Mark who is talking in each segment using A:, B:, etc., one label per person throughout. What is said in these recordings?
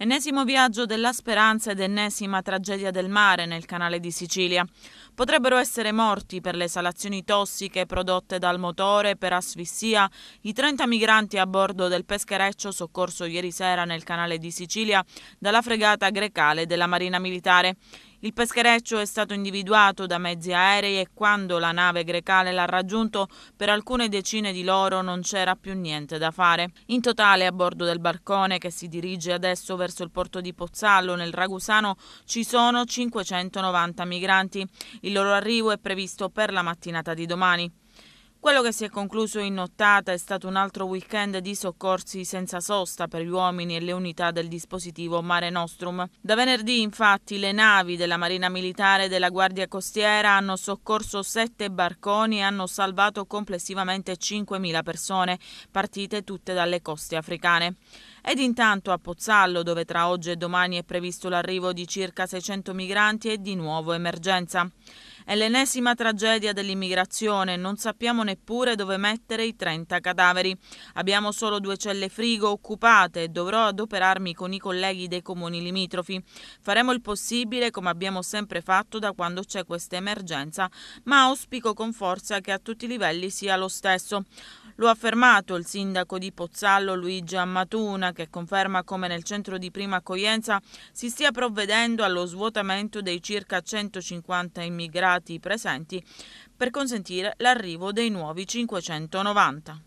A: Ennesimo viaggio della speranza ed ennesima tragedia del mare nel canale di Sicilia. Potrebbero essere morti per le esalazioni tossiche prodotte dal motore per asfissia i 30 migranti a bordo del peschereccio soccorso ieri sera nel canale di Sicilia dalla fregata Grecale della Marina Militare. Il peschereccio è stato individuato da mezzi aerei e quando la nave Grecale l'ha raggiunto, per alcune decine di loro non c'era più niente da fare. In totale, a bordo del barcone che si dirige adesso verso il porto di Pozzallo, nel Ragusano, ci sono 590 migranti. Il loro arrivo è previsto per la mattinata di domani. Quello che si è concluso in nottata è stato un altro weekend di soccorsi senza sosta per gli uomini e le unità del dispositivo Mare Nostrum. Da venerdì, infatti, le navi della Marina Militare e della Guardia Costiera hanno soccorso 7 barconi e hanno salvato complessivamente 5.000 persone, partite tutte dalle coste africane. Ed intanto a Pozzallo, dove tra oggi e domani è previsto l'arrivo di circa 600 migranti, è di nuovo emergenza. È l'ennesima tragedia dell'immigrazione, non sappiamo neppure dove mettere i 30 cadaveri. Abbiamo solo 2 celle frigo occupate e dovrò adoperarmi con i colleghi dei comuni limitrofi. Faremo il possibile come abbiamo sempre fatto da quando c'è questa emergenza, ma auspico con forza che a tutti i livelli sia lo stesso. Lo ha affermato il sindaco di Pozzallo Luigi Ammatuna, che conferma come nel centro di prima accoglienza si stia provvedendo allo svuotamento dei circa 150 immigrati presenti per consentire l'arrivo dei nuovi 590.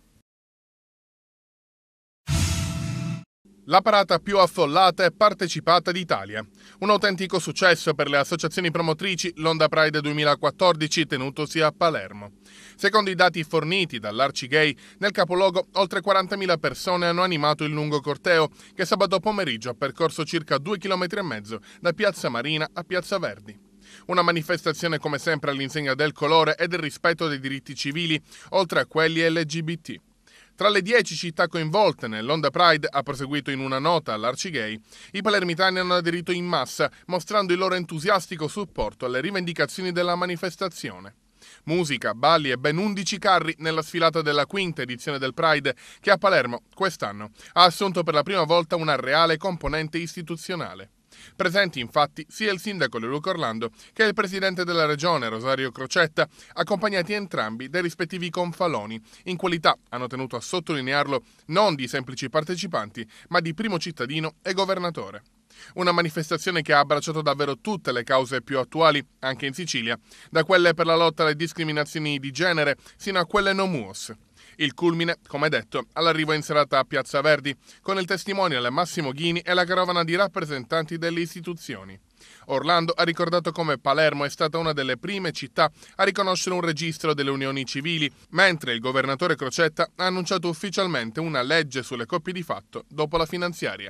B: La parata più affollata e partecipata d'Italia. Un autentico successo per le associazioni promotrici l'Onda Pride 2014 tenutosi a Palermo. Secondo i dati forniti dall'Arcigay, nel capoluogo oltre 40.000 persone hanno animato il lungo corteo che sabato pomeriggio ha percorso circa 2,5 km da Piazza Marina a Piazza Verdi. Una manifestazione come sempre all'insegna del colore e del rispetto dei diritti civili, oltre a quelli LGBT. Tra le 10 città coinvolte nell'Onda Pride, ha proseguito in una nota all'Arcigay, i palermitani hanno aderito in massa, mostrando il loro entusiastico supporto alle rivendicazioni della manifestazione. Musica, balli e ben 11 carri nella sfilata della quinta edizione del Pride, che a Palermo, quest'anno, ha assunto per la prima volta una reale componente istituzionale. Presenti infatti sia il sindaco Leoluca Orlando che il presidente della regione Rosario Crocetta, accompagnati entrambi dai rispettivi confaloni, in qualità, hanno tenuto a sottolinearlo, non di semplici partecipanti, ma di primo cittadino e governatore. Una manifestazione che ha abbracciato davvero tutte le cause più attuali, anche in Sicilia, da quelle per la lotta alle discriminazioni di genere sino a quelle no muos. Il culmine, come detto, all'arrivo in serata a Piazza Verdi, con il testimonial Massimo Ghini e la carovana di rappresentanti delle istituzioni. Orlando ha ricordato come Palermo è stata una delle prime città a riconoscere un registro delle unioni civili, mentre il governatore Crocetta ha annunciato ufficialmente una legge sulle coppie di fatto dopo la finanziaria.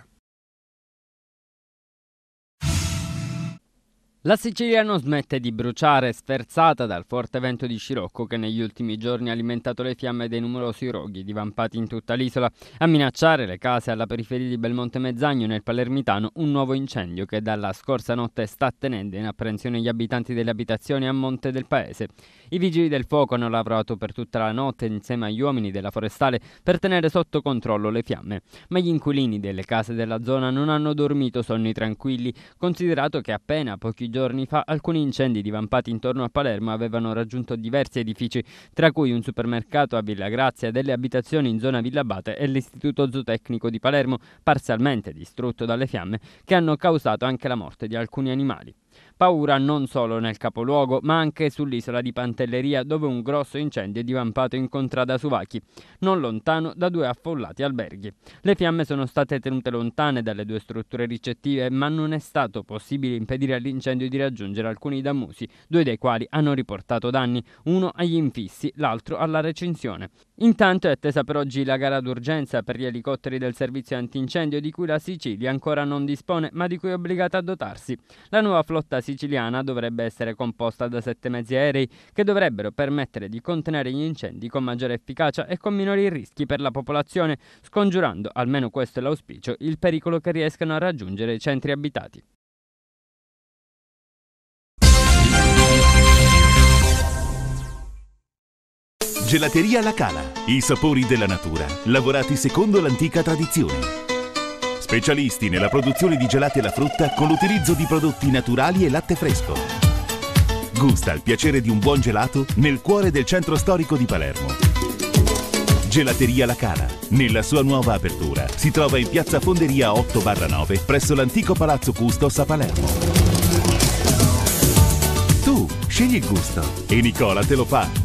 C: La Sicilia non smette di bruciare, sferzata dal forte vento di scirocco che negli ultimi giorni ha alimentato le fiamme dei numerosi roghi divampati in tutta l'isola. A minacciare le case alla periferia di Belmonte Mezzagno nel Palermitano un nuovo incendio che dalla scorsa notte sta tenendo in apprensione gli abitanti delle abitazioni a monte del paese. I vigili del fuoco hanno lavorato per tutta la notte insieme agli uomini della forestale per tenere sotto controllo le fiamme, ma gli inquilini delle case della zona non hanno dormito sonni tranquilli, considerato che appena pochi giorni fa alcuni incendi divampati intorno a Palermo avevano raggiunto diversi edifici, tra cui un supermercato a Villa Grazia, delle abitazioni in zona Villa Abate e l'istituto zootecnico di Palermo, parzialmente distrutto dalle fiamme, che hanno causato anche la morte di alcuni animali. Paura non solo nel capoluogo, ma anche sull'isola di Pantelleria, dove un grosso incendio è divampato in contrada Suvacchi, non lontano da 2 affollati alberghi. Le fiamme sono state tenute lontane dalle 2 strutture ricettive, ma non è stato possibile impedire all'incendio di raggiungere alcuni damusi, 2 dei quali hanno riportato danni, uno agli infissi, l'altro alla recinzione. Intanto è attesa per oggi la gara d'urgenza per gli elicotteri del servizio antincendio, di cui la Sicilia ancora non dispone, ma di cui è obbligata a dotarsi. La nuova flotta siciliana dovrebbe essere composta da 7 mezzi aerei che dovrebbero permettere di contenere gli incendi con maggiore efficacia e con minori rischi per la popolazione, scongiurando, almeno questo è l'auspicio, il pericolo che riescano a raggiungere i centri abitati.
D: Gelateria La Cala, i sapori della natura, lavorati secondo l'antica tradizione. specialisti nella produzione di gelati alla frutta con l'utilizzo di prodotti naturali e latte fresco. Gusta il piacere di un buon gelato nel cuore del centro storico di Palermo. Gelateria La Cala, nella sua nuova apertura, si trova in piazza Fonderia 8/9 presso l'antico Palazzo Custos a Palermo. Tu scegli il gusto e Nicola te lo fa.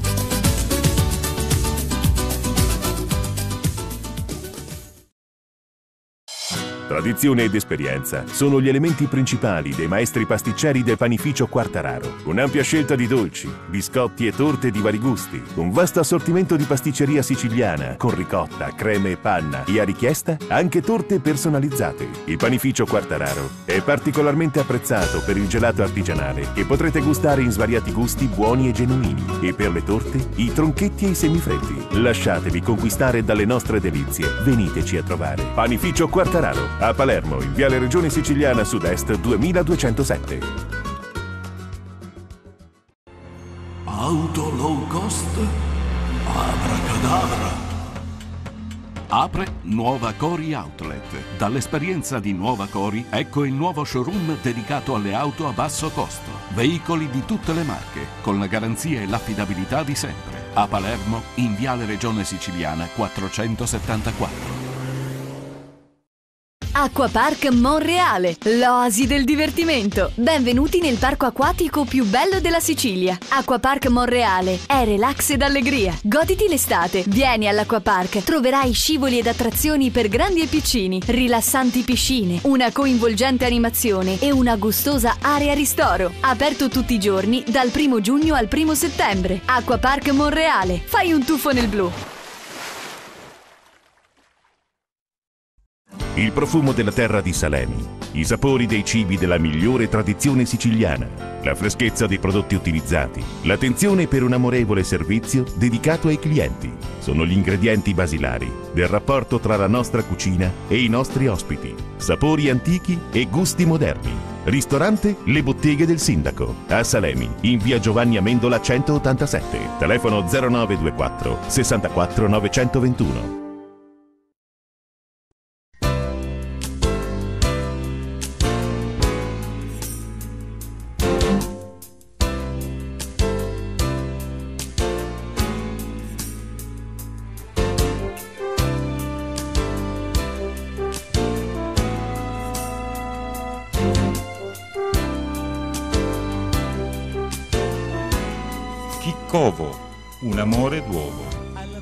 D: Tradizione ed esperienza sono gli elementi principali dei maestri pasticceri del panificio Quartararo. Un'ampia scelta di dolci, biscotti e torte di vari gusti. Un vasto assortimento di pasticceria siciliana con ricotta, creme e panna e a richiesta anche torte personalizzate. Il panificio Quartararo è particolarmente apprezzato per il gelato artigianale che potrete gustare in svariati gusti buoni e genuini. E per le torte, i tronchetti e i semifreddi. Lasciatevi conquistare dalle nostre delizie. Veniteci a trovare. Panificio Quartararo. A Palermo, in Viale Regione Siciliana Sud-Est 2207.
E: Auto low cost? Abracadabra!
F: Apre Nuova Cori Outlet. Dall'esperienza di Nuova Cori, ecco il nuovo showroom dedicato alle auto a basso costo. Veicoli di tutte le marche, con la garanzia e l'affidabilità di sempre. A Palermo, in Viale Regione Siciliana 474.
G: Acquapark Monreale, l'oasi del divertimento. Benvenuti nel parco acquatico più bello della Sicilia. Acquapark Monreale è relax ed allegria. Goditi l'estate. Vieni all'Acquapark. Troverai scivoli ed attrazioni per grandi e piccini, rilassanti piscine, una coinvolgente animazione e una gustosa area ristoro. Aperto tutti i giorni dal 1 giugno al 1 settembre. Acquapark Monreale. Fai un tuffo nel blu.
D: Il profumo della terra di Salemi, i sapori dei cibi della migliore tradizione siciliana, la freschezza dei prodotti utilizzati, l'attenzione per un amorevole servizio dedicato ai clienti sono gli ingredienti basilari del rapporto tra la nostra cucina e i nostri ospiti. Sapori antichi e gusti moderni. Ristorante Le Botteghe del Sindaco, a Salemi, in via Giovanni Amendola 187. Telefono 0924 64 921.
H: Chiccovo, un amore d'uovo.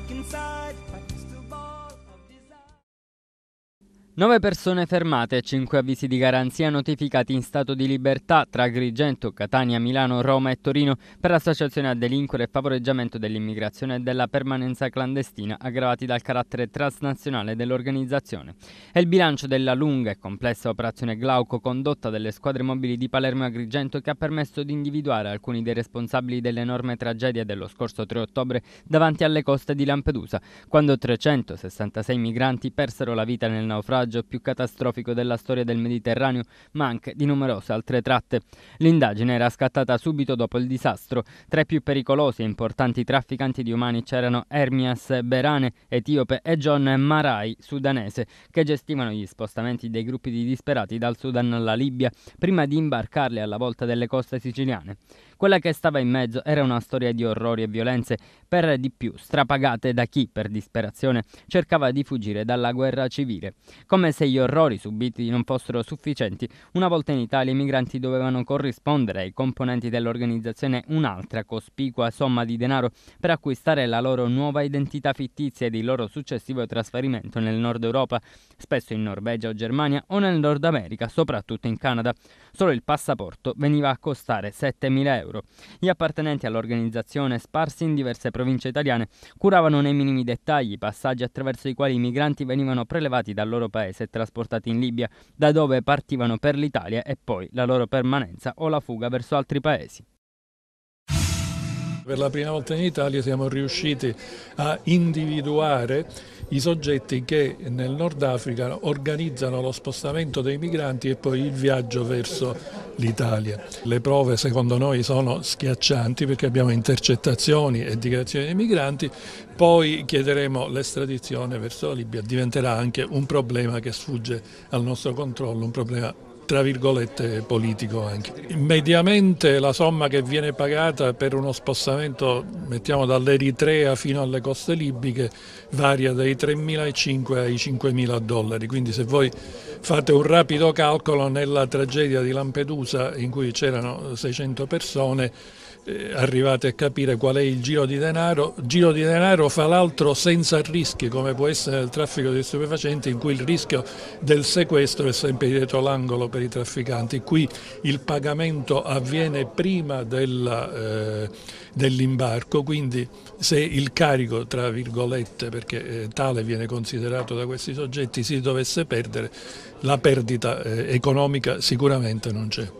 C: 9 persone fermate e 5 avvisi di garanzia notificati in stato di libertà tra Agrigento, Catania, Milano, Roma e Torino per associazione a delinquere e favoreggiamento dell'immigrazione e della permanenza clandestina aggravati dal carattere transnazionale dell'organizzazione. È il bilancio della lunga e complessa operazione Glauco condotta dalle squadre mobili di Palermo e Agrigento che ha permesso di individuare alcuni dei responsabili dell'enorme tragedia dello scorso 3 ottobre davanti alle coste di Lampedusa, quando 366 migranti persero la vita nel naufragio più catastrofico della storia del Mediterraneo, ma anche di numerose altre tratte. L'indagine era scattata subito dopo il disastro. Tra i più pericolosi e importanti trafficanti di umani c'erano Ermias Berane, etiope, e John Marai, sudanese, che gestivano gli spostamenti dei gruppi di disperati dal Sudan alla Libia prima di imbarcarli alla volta delle coste siciliane. Quella che stava in mezzo era una storia di orrori e violenze, per di più strapagate da chi, per disperazione, cercava di fuggire dalla guerra civile. Come se gli orrori subiti non fossero sufficienti, una volta in Italia i migranti dovevano corrispondere ai componenti dell'organizzazione un'altra cospicua somma di denaro per acquistare la loro nuova identità fittizia ed il loro successivo trasferimento nel Nord Europa, spesso in Norvegia o Germania, o nel Nord America, soprattutto in Canada. Solo il passaporto veniva a costare 7.000 euro. Gli appartenenti all'organizzazione, sparsi in diverse province italiane, curavano nei minimi dettagli i passaggi attraverso i quali i migranti venivano prelevati dal loro paese e trasportati in Libia, da dove partivano per l'Italia e poi la loro permanenza o la fuga verso altri paesi.
I: Per la prima volta in Italia siamo riusciti a individuare
E: i soggetti che nel Nord Africa organizzano lo spostamento dei migranti e poi il viaggio verso l'Italia. Le prove secondo noi sono schiaccianti perché abbiamo intercettazioni e dichiarazioni dei migranti, poi chiederemo l'estradizione verso la Libia, diventerà anche un problema che sfugge al nostro controllo, un problema tra virgolette politico anche. Mediamente la somma che viene pagata per uno spostamento, mettiamo dall'Eritrea fino alle coste libiche, varia dai $3.500 ai $5.000, quindi se voi fate un rapido calcolo, nella tragedia di Lampedusa in cui c'erano 600 persone, arrivate a capire qual è il giro di denaro fra l'altro senza rischi, come può essere il traffico di stupefacenti, in cui il rischio del sequestro è sempre dietro l'angolo per i trafficanti. Qui il pagamento avviene prima dell'imbarco, quindi se il carico, tra virgolette, perché tale viene considerato da questi soggetti, si dovesse perdere, la perdita economica sicuramente non c'è.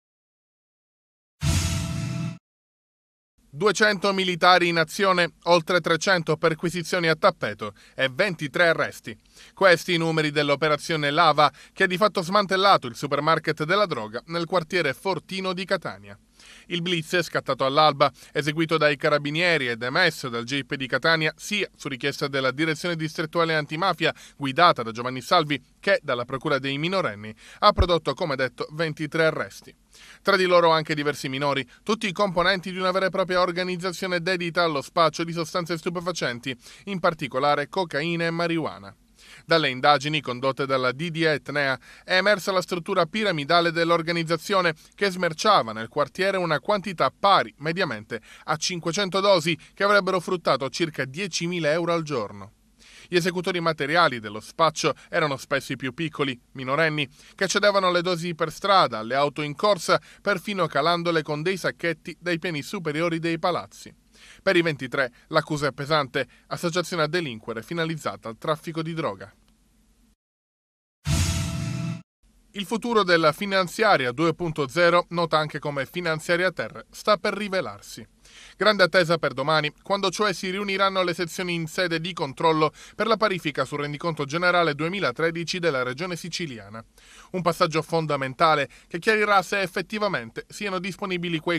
B: 200 militari in azione, oltre 300 perquisizioni a tappeto e 23 arresti. Questi i numeri dell'operazione Lava, che ha di fatto smantellato il supermarket della droga nel quartiere Fortino di Catania. Il blitz, scattato all'alba, eseguito dai carabinieri ed emesso dal GIP di Catania sia su richiesta della Direzione Distrettuale Antimafia, guidata da Giovanni Salvi, che dalla Procura dei minorenni, ha prodotto, come detto, 23 arresti. Tra di loro anche diversi minori, tutti i componenti di una vera e propria organizzazione dedita allo spaccio di sostanze stupefacenti, in particolare cocaina e marijuana. Dalle indagini condotte dalla DDA Etnea è emersa la struttura piramidale dell'organizzazione, che smerciava nel quartiere una quantità pari, mediamente, a 500 dosi che avrebbero fruttato circa 10.000 euro al giorno. Gli esecutori materiali dello spaccio erano spesso i più piccoli, minorenni, che cedevano le dosi per strada alle auto in corsa, perfino calandole con dei sacchetti dai piani superiori dei palazzi. Per i 23 l'accusa è pesante: associazione a delinquere finalizzata al traffico di droga. Il futuro della finanziaria 2.0, nota anche come finanziaria ter, sta per rivelarsi. Grande attesa per domani, quando cioè si riuniranno le sezioni in sede di controllo per la parifica sul rendiconto generale 2013 della Regione Siciliana. Un passaggio fondamentale che chiarirà se effettivamente siano disponibili quei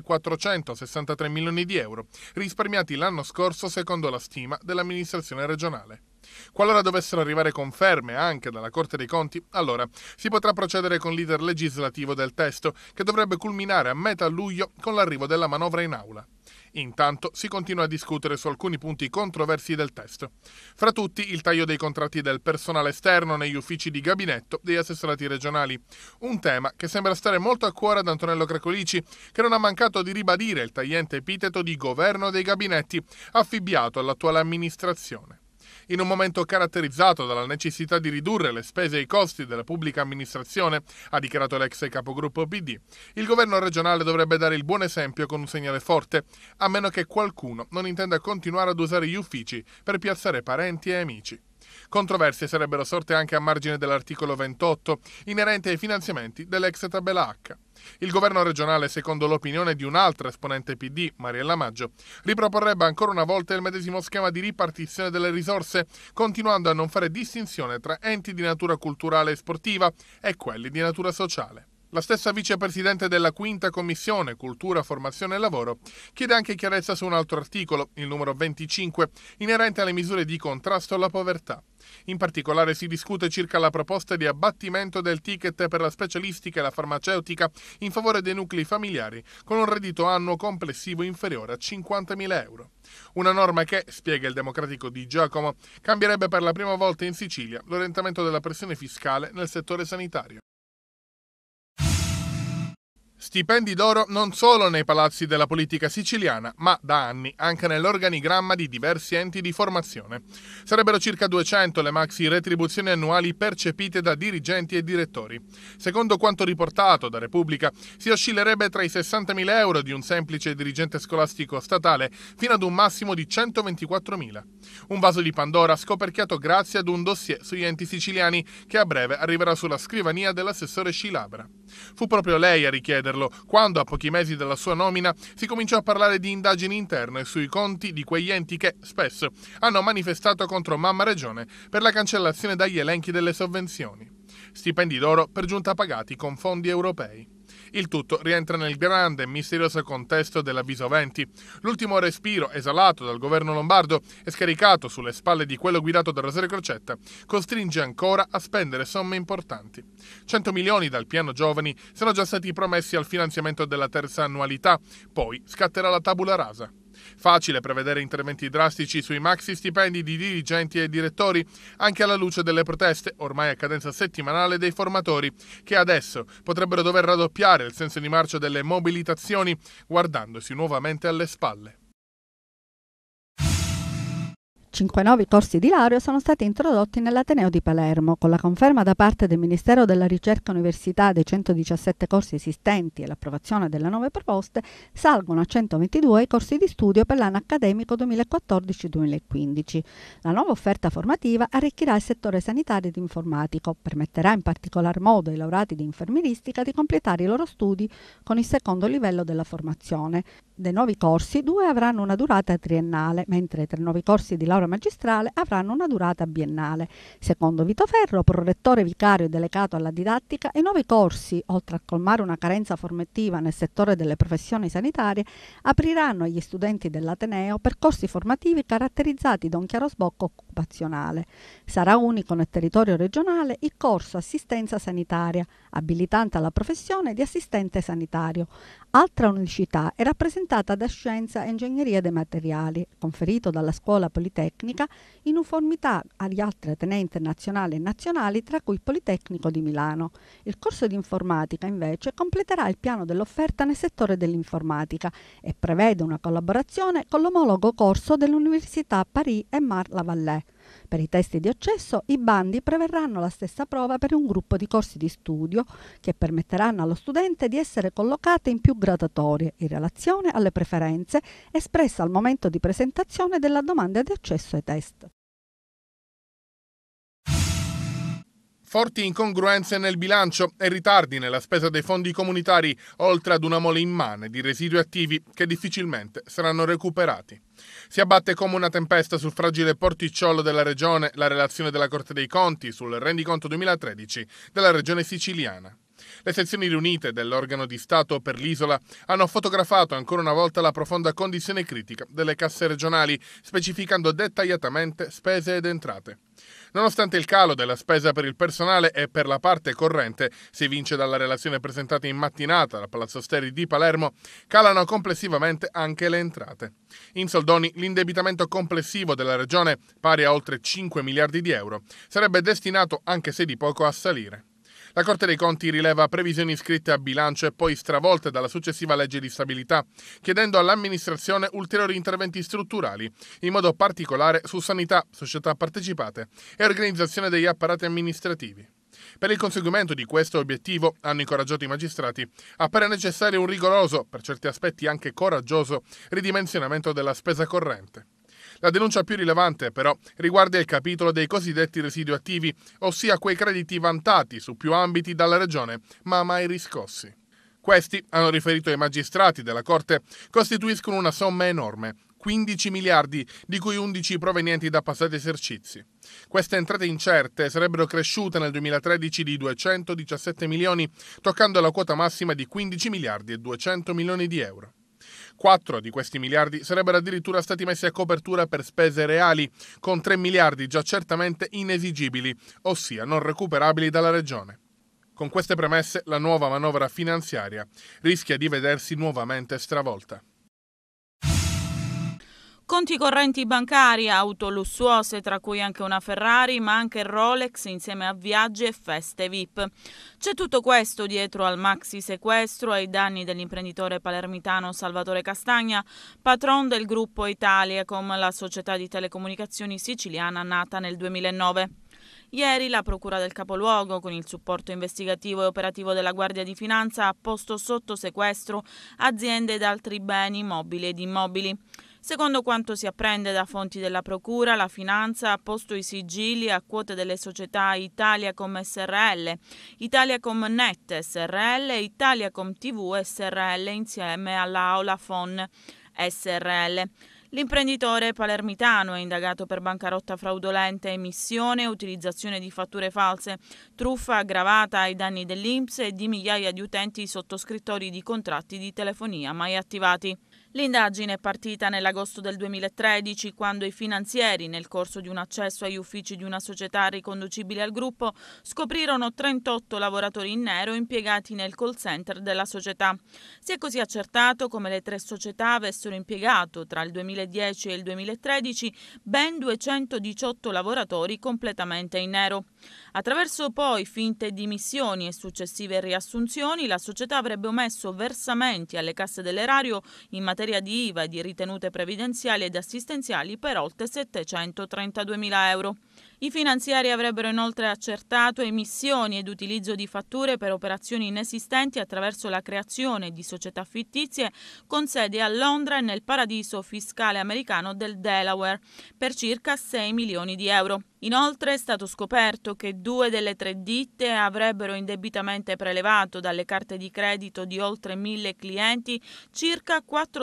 B: 463 milioni di euro risparmiati l'anno scorso secondo la stima dell'amministrazione regionale. Qualora dovessero arrivare conferme anche dalla Corte dei Conti, allora si potrà procedere con l'iter legislativo del testo, che dovrebbe culminare a metà luglio con l'arrivo della manovra in aula. Intanto si continua a discutere su alcuni punti controversi del testo. Fra tutti il taglio dei contratti del personale esterno negli uffici di gabinetto degli assessorati regionali. Un tema che sembra stare molto a cuore ad Antonello Cracolici, che non ha mancato di ribadire il tagliente epiteto di governo dei gabinetti affibbiato all'attuale amministrazione. In un momento caratterizzato dalla necessità di ridurre le spese e i costi della pubblica amministrazione, ha dichiarato l'ex capogruppo PD, il governo regionale dovrebbe dare il buon esempio con un segnale forte, a meno che qualcuno non intenda continuare ad usare gli uffici per piazzare parenti e amici. Controversie sarebbero sorte anche a margine dell'articolo 28, inerente ai finanziamenti dell'ex tabella H. Il governo regionale, secondo l'opinione di un'altra esponente PD, Mariella Maggio, riproporrebbe ancora una volta il medesimo schema di ripartizione delle risorse, continuando a non fare distinzione tra enti di natura culturale e sportiva e quelli di natura sociale. La stessa vicepresidente della Quinta Commissione, Cultura, Formazione e Lavoro, chiede anche chiarezza su un altro articolo, il numero 25, inerente alle misure di contrasto alla povertà. In particolare si discute circa la proposta di abbattimento del ticket per la specialistica e la farmaceutica in favore dei nuclei familiari con un reddito annuo complessivo inferiore a 50.000 euro. Una norma che, spiega il democratico Di Giacomo, cambierebbe per la prima volta in Sicilia l'orientamento della pressione fiscale nel settore sanitario. Stipendi d'oro non solo nei palazzi della politica siciliana, ma da anni anche nell'organigramma di diversi enti di formazione. Sarebbero circa 200 le maxi retribuzioni annuali percepite da dirigenti e direttori. Secondo quanto riportato da Repubblica, si oscillerebbe tra i 60.000 euro di un semplice dirigente scolastico statale fino ad un massimo di 124.000. Un vaso di Pandora scoperchiato grazie ad un dossier sugli enti siciliani che a breve arriverà sulla scrivania dell'assessore Scilabra. Fu proprio lei a richiederlo saperlo quando, a pochi mesi dalla sua nomina, si cominciò a parlare di indagini interne sui conti di quegli enti che, spesso, hanno manifestato contro Mamma Regione per la cancellazione dagli elenchi delle sovvenzioni. Stipendi d'oro per giunta pagati con fondi europei. Il tutto rientra nel grande e misterioso contesto dell'avviso 20, l'ultimo respiro esalato dal governo lombardo e scaricato sulle spalle di quello guidato da Rosario Crocetta, costringe ancora a spendere somme importanti. 100 milioni dal piano giovani sono già stati promessi al finanziamento della terza annualità, poi scatterà la tabula rasa. Facile prevedere interventi drastici sui maxi stipendi di dirigenti e direttori, anche alla luce delle proteste, ormai a cadenza settimanale, dei formatori, che adesso potrebbero dover raddoppiare il senso di marcia delle mobilitazioni, guardandosi nuovamente alle spalle.
I: 5 nuovi corsi di laurea sono stati introdotti nell'Ateneo di Palermo. Con la conferma da parte del Ministero della Ricerca e Università dei 117 corsi esistenti e l'approvazione delle nuove proposte, salgono a 122 i corsi di studio per l'anno accademico 2014-2015. La nuova offerta formativa arricchirà il settore sanitario ed informatico, permetterà in particolar modo ai laureati di infermieristica di completare i loro studi con il secondo livello della formazione. Dei nuovi corsi, 2 avranno una durata triennale, mentre i 3 nuovi corsi di laurea magistrale avranno una durata biennale. Secondo Vito Ferro, prorettore vicario delegato alla didattica, i nuovi corsi, oltre a colmare una carenza formativa nel settore delle professioni sanitarie, apriranno agli studenti dell'Ateneo percorsi formativi caratterizzati da un chiaro sbocco occupazionale. Sarà unico nel territorio regionale il corso assistenza sanitaria, abilitante alla professione di assistente sanitario. Altra unicità è rappresentata da Scienza e Ingegneria dei Materiali, conferito dalla Scuola Politecnica in uniformità agli altri atenei internazionali e nazionali, tra cui il Politecnico di Milano. Il corso di informatica, invece, completerà il piano dell'offerta nel settore dell'informatica e prevede una collaborazione con l'omologo corso dell'Università Paris e Marne-la-Vallée. Per i test di accesso, i bandi preverranno la stessa prova per un gruppo di corsi di studio che permetteranno allo studente di essere collocato in più graduatorie in relazione alle preferenze espresse al momento di presentazione della domanda di accesso ai test.
B: Forti incongruenze nel bilancio e ritardi nella spesa dei fondi comunitari, oltre ad una mole immane di residui attivi che difficilmente saranno recuperati. Si abbatte come una tempesta sul fragile porticciolo della Regione la relazione della Corte dei Conti sul rendiconto 2013 della Regione siciliana. Le sezioni riunite dell'organo di Stato per l'isola hanno fotografato ancora una volta la profonda condizione critica delle casse regionali, specificando dettagliatamente spese ed entrate. Nonostante il calo della spesa per il personale e per la parte corrente, si evince dalla relazione presentata in mattinata dal Palazzo Steri di Palermo, calano complessivamente anche le entrate. In soldoni, l'indebitamento complessivo della regione, pari a oltre 5 miliardi di euro, sarebbe destinato, anche se di poco, a salire. La Corte dei Conti rileva previsioni scritte a bilancio e poi stravolte dalla successiva legge di stabilità, chiedendo all'amministrazione ulteriori interventi strutturali, in modo particolare su sanità, società partecipate e organizzazione degli apparati amministrativi. Per il conseguimento di questo obiettivo, hanno incoraggiato i magistrati, appare necessario un rigoroso, per certi aspetti anche coraggioso, ridimensionamento della spesa corrente. La denuncia più rilevante, però, riguarda il capitolo dei cosiddetti residui attivi, ossia quei crediti vantati su più ambiti dalla Regione, ma mai riscossi. Questi, hanno riferito i magistrati della Corte, costituiscono una somma enorme, 15 miliardi, di cui 11 provenienti da passati esercizi. Queste entrate incerte sarebbero cresciute nel 2013 di 217 milioni, toccando la quota massima di 15 miliardi e 200 milioni di euro. 4 di questi miliardi sarebbero addirittura stati messi a copertura per spese reali, con 3 miliardi già certamente inesigibili, ossia non recuperabili dalla Regione. Con queste premesse, la nuova manovra finanziaria rischia di vedersi nuovamente stravolta.
A: Conti correnti bancari, auto lussuose, tra cui anche una Ferrari, ma anche Rolex insieme a viaggi e feste VIP. C'è tutto questo dietro al maxi sequestro ai danni dell'imprenditore palermitano Salvatore Castagna, patron del gruppo Italicom, la società di telecomunicazioni siciliana nata nel 2009. Ieri la Procura del Capoluogo, con il supporto investigativo e operativo della Guardia di Finanza, ha posto sotto sequestro aziende ed altri beni mobili ed immobili. Secondo quanto si apprende da fonti della Procura, la Finanza ha posto i sigilli a quote delle società Italiacom Srl, Italiacom Net Srl e Italiacom TV Srl insieme alla Aolafon Srl. L'imprenditore palermitano è indagato per bancarotta fraudolenta, emissione e utilizzazione di fatture false, truffa aggravata ai danni dell'INPS e di migliaia di utenti sottoscrittori di contratti di telefonia mai attivati. L'indagine è partita nell'agosto del 2013, quando i finanzieri, nel corso di un accesso agli uffici di una società riconducibile al gruppo, scoprirono 38 lavoratori in nero impiegati nel call center della società. Si è così accertato come le 3 società avessero impiegato tra il 2010 e il 2013 ben 218 lavoratori completamente in nero. Attraverso poi finte dimissioni e successive riassunzioni, la società avrebbe omesso versamenti alle casse dell'erario in materia di IVA e di ritenute previdenziali ed assistenziali per oltre 732.000 euro. I finanziari avrebbero inoltre accertato emissioni ed utilizzo di fatture per operazioni inesistenti attraverso la creazione di società fittizie con sede a Londra e nel paradiso fiscale americano del Delaware per circa 6 milioni di euro. Inoltre è stato scoperto che 2 delle 3 ditte avrebbero indebitamente prelevato dalle carte di credito di oltre 1.000 clienti circa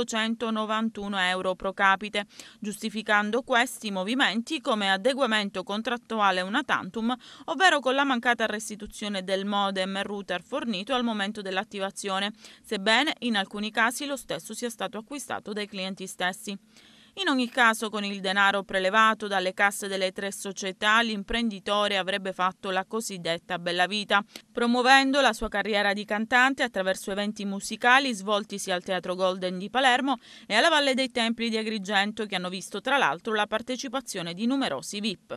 A: 491 euro pro capite, giustificando questi movimenti come adeguamento contrattuale una tantum, ovvero con la mancata restituzione del modem e router fornito al momento dell'attivazione, sebbene in alcuni casi lo stesso sia stato acquistato dai clienti stessi. In ogni caso, con il denaro prelevato dalle casse delle 3 società, l'imprenditore avrebbe fatto la cosiddetta bella vita, promuovendo la sua carriera di cantante attraverso eventi musicali svoltisi al Teatro Golden di Palermo e alla Valle dei Templi di Agrigento, che hanno visto tra l'altro la partecipazione di numerosi VIP.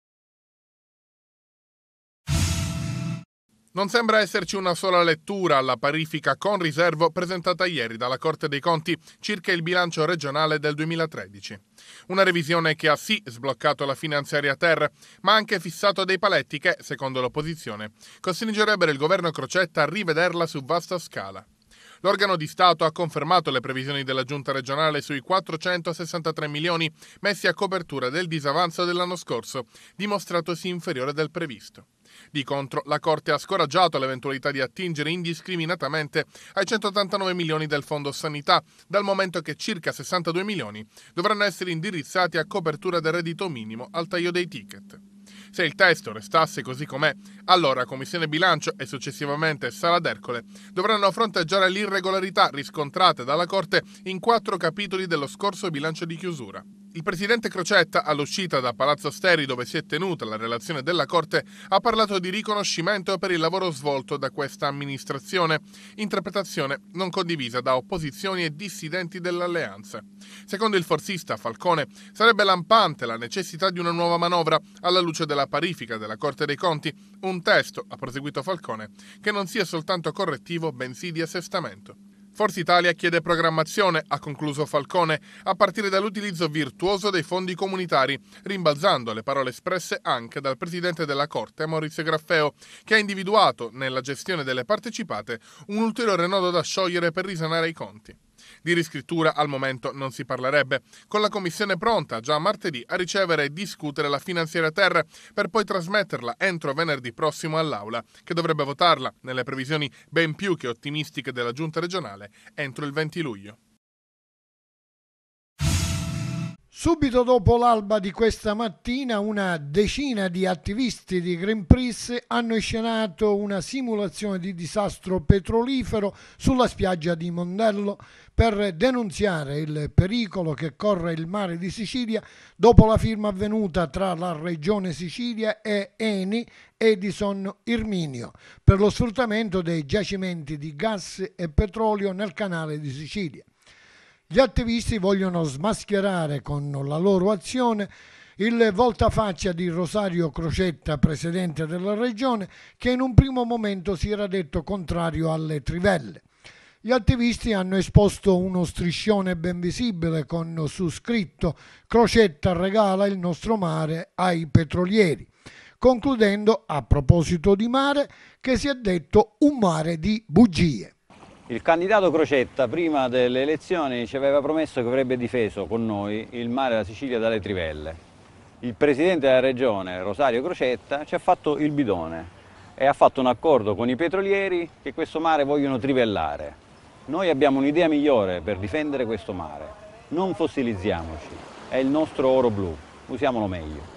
B: Non sembra esserci una sola lettura alla parifica con riservo presentata ieri dalla Corte dei Conti circa il bilancio regionale del 2013. Una revisione che ha sì sbloccato la finanziaria ter, ma anche fissato dei paletti che, secondo l'opposizione, costringerebbero il governo Crocetta a rivederla su vasta scala. L'organo di Stato ha confermato le previsioni della Giunta regionale sui 463 milioni messi a copertura del disavanzo dell'anno scorso, dimostratosi inferiore del previsto. Di contro, la Corte ha scoraggiato l'eventualità di attingere indiscriminatamente ai 189 milioni del Fondo Sanità, dal momento che circa 62 milioni dovranno essere indirizzati a copertura del reddito minimo al taglio dei ticket. Se il testo restasse così com'è, allora Commissione Bilancio e successivamente Sala d'Ercole dovranno fronteggiare l'irregolarità riscontrate dalla Corte in 4 capitoli dello scorso bilancio di chiusura. Il presidente Crocetta, all'uscita da Palazzo Steri, dove si è tenuta la relazione della Corte, ha parlato di riconoscimento per il lavoro svolto da questa amministrazione, interpretazione non condivisa da opposizioni e dissidenti dell'alleanza. Secondo il forsista Falcone, sarebbe lampante la necessità di una nuova manovra alla luce della parifica della Corte dei Conti, un testo, ha proseguito Falcone, che non sia soltanto correttivo, bensì di assestamento. Forza Italia chiede programmazione, ha concluso Falcone, a partire dall'utilizzo virtuoso dei fondi comunitari, rimbalzando le parole espresse anche dal presidente della Corte, Maurizio Graffeo, che ha individuato nella gestione delle partecipate un ulteriore nodo da sciogliere per risanare i conti. Di riscrittura al momento non si parlerebbe, con la Commissione pronta già martedì a ricevere e discutere la finanziaria ter per poi trasmetterla entro venerdì prossimo all'Aula, che dovrebbe votarla, nelle previsioni ben più che ottimistiche della Giunta regionale, entro il 20 luglio.
J: Subito dopo l'alba di questa mattina, una decina di attivisti di Greenpeace hanno inscenato una simulazione di disastro petrolifero sulla spiaggia di Mondello per denunziare il pericolo che corre il mare di Sicilia dopo la firma avvenuta tra la Regione Sicilia e Eni Edison Irminio per lo sfruttamento dei giacimenti di gas e petrolio nel canale di Sicilia. Gli attivisti vogliono smascherare con la loro azione il voltafaccia di Rosario Crocetta, presidente della regione, che in un primo momento si era detto contrario alle trivelle. Gli attivisti hanno esposto uno striscione ben visibile con su scritto «Crocetta regala il nostro mare ai petrolieri», concludendo, a proposito di mare, che si è detto un mare di bugie.
K: Il candidato Crocetta prima delle elezioni ci aveva promesso che avrebbe difeso con noi il mare della Sicilia dalle trivelle. Il presidente della regione, Rosario Crocetta, ci ha fatto il bidone e ha fatto un accordo con i petrolieri che questo mare vogliono trivellare. Noi abbiamo un'idea migliore per difendere questo mare. Non fossilizziamoci, è il nostro oro blu, usiamolo meglio.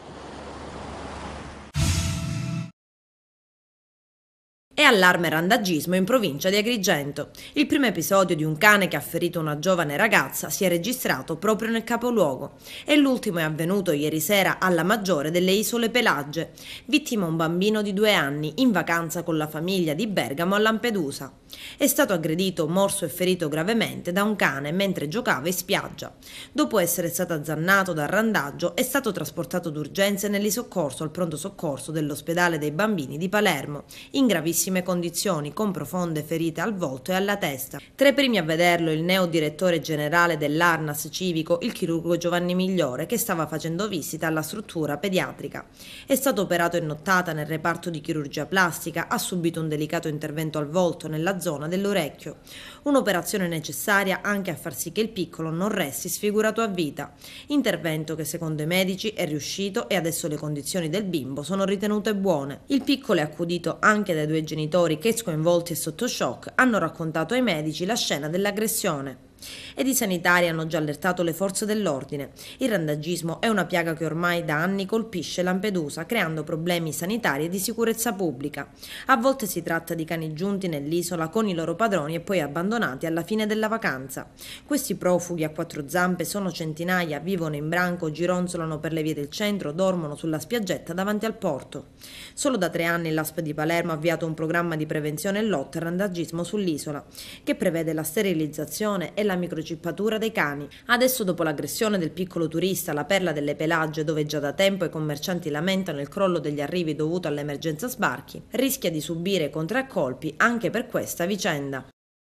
L: E allarme randagismo in provincia di Agrigento. Il primo episodio di un cane che ha ferito una giovane ragazza si è registrato proprio nel capoluogo e l'ultimo è avvenuto ieri sera alla Maggiore delle Isole Pelagie. Vittima un bambino di 2 anni in vacanza con la famiglia di Bergamo a Lampedusa. È stato aggredito, morso e ferito gravemente da un cane mentre giocava in spiaggia. Dopo essere stato azzannato dal randaggio è stato trasportato d'urgenza nell'isoccorso al pronto soccorso dell'ospedale dei bambini di Palermo in gravissime condizioni con profonde ferite al volto e alla testa. Tra i primi a vederlo il neo direttore generale dell'Arnas civico, il chirurgo Giovanni Migliore, che stava facendo visita alla struttura pediatrica. È stato operato in nottata nel reparto di chirurgia plastica, ha subito un delicato intervento al volto nella zona dell'orecchio. Un'operazione necessaria anche a far sì che il piccolo non resti sfigurato a vita. Intervento che secondo i medici è riuscito e adesso le condizioni del bimbo sono ritenute buone. Il piccolo è accudito anche dai 2 genitori che, sconvolti e sotto shock, hanno raccontato ai medici la scena dell'aggressione. Ed i sanitari hanno già allertato le forze dell'ordine. Il randagismo è una piaga che ormai da anni colpisce Lampedusa, creando problemi sanitari e di sicurezza pubblica. A volte si tratta di cani giunti nell'isola con i loro padroni e poi abbandonati alla fine della vacanza. Questi profughi a 4 zampe sono centinaia, vivono in branco, gironzolano per le vie del centro, dormono sulla spiaggetta davanti al porto. Solo da 3 anni l'ASP di Palermo ha avviato un programma di prevenzione e lotta al randagismo sull'isola, che prevede la sterilizzazione e la microcippatura dei cani. Adesso, dopo l'aggressione del piccolo turista alla Perla delle Pelagie, dove già da tempo i commercianti lamentano il crollo degli arrivi dovuto all'emergenza sbarchi, rischia di subire contraccolpi anche per questa vicenda.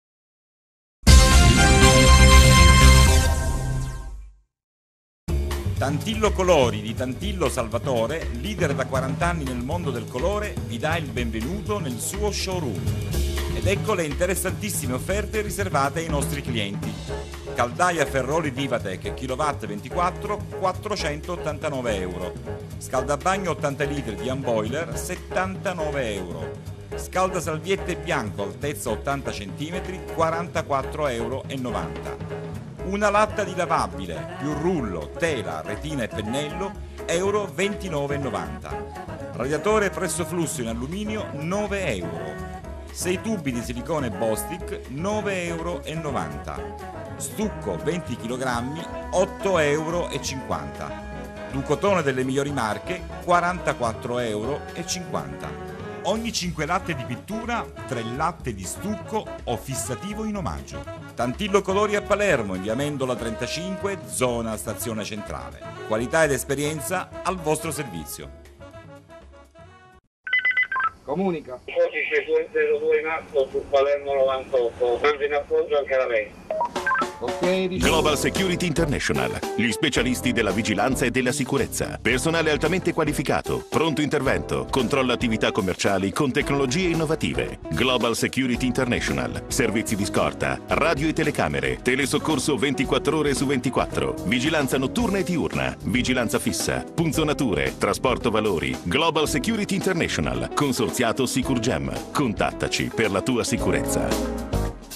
H: Tantillo Colori di Tantillo Salvatore, leader da 40 anni nel mondo del colore, vi dà il benvenuto nel suo showroom. Ed ecco le interessantissime offerte riservate ai nostri clienti. Caldaia Ferroli Divatec kW 24, 489 euro. Scaldabagno 80 litri di Unboiler, 79 euro. Scaldasalviette bianco altezza 80 cm, 44,90 euro. Una latta di lavabile, più rullo, tela, retina e pennello, euro 29,90. Radiatore presso flusso in alluminio, 9 euro. 6 tubi di silicone Bostik, 9,90 euro. Stucco 20 kg, 8,50 euro. Ducotone delle migliori marche, 44,50 euro. Ogni 5 latte di pittura, 3 latte di stucco o fissativo in omaggio. Tantillo Colori a Palermo, in via Amendola 35, zona stazione centrale. Qualità ed esperienza al vostro servizio.
M: Comunica. Codice 202 in atto su Palermo 98, tanto in appoggio anche la lei.
D: Global Security International, gli specialisti della vigilanza e della sicurezza. Personale altamente qualificato, pronto intervento, controlla attività commerciali con tecnologie innovative. Global Security International, servizi di scorta, radio e telecamere, telesoccorso 24 ore su 24, vigilanza notturna e diurna, vigilanza fissa, punzonature, trasporto valori. Global Security International, consorziato Sicurgem. Contattaci per la tua sicurezza.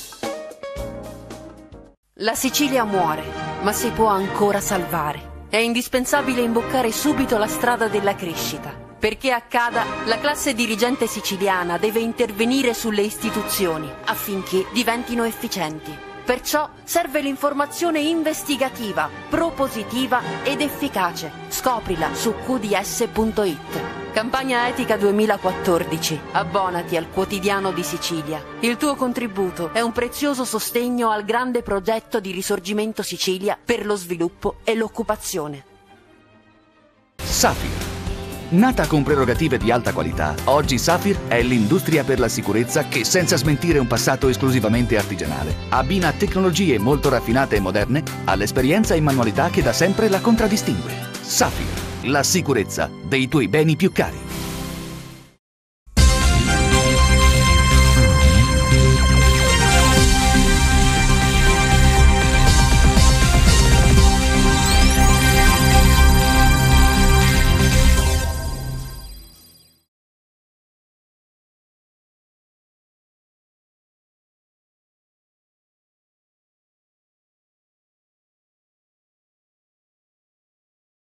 N: La Sicilia muore, ma si può ancora salvare. È indispensabile imboccare subito la strada della crescita. Perché accada, la classe dirigente siciliana deve intervenire sulle istituzioni affinché diventino efficienti. Perciò serve l'informazione investigativa, propositiva ed efficace. Scoprila su qds.it. Campagna Etica 2014. Abbonati al Quotidiano di Sicilia. Il tuo contributo è un prezioso sostegno al grande progetto di Risorgimento Sicilia per lo sviluppo e l'occupazione.
O: Safir. Nata con prerogative di alta qualità, oggi Safir è l'industria per la sicurezza che, senza smentire un passato esclusivamente artigianale, abbina tecnologie molto raffinate e moderne all'esperienza e manualità che da sempre la contraddistingue. Safir, la sicurezza dei tuoi beni più cari.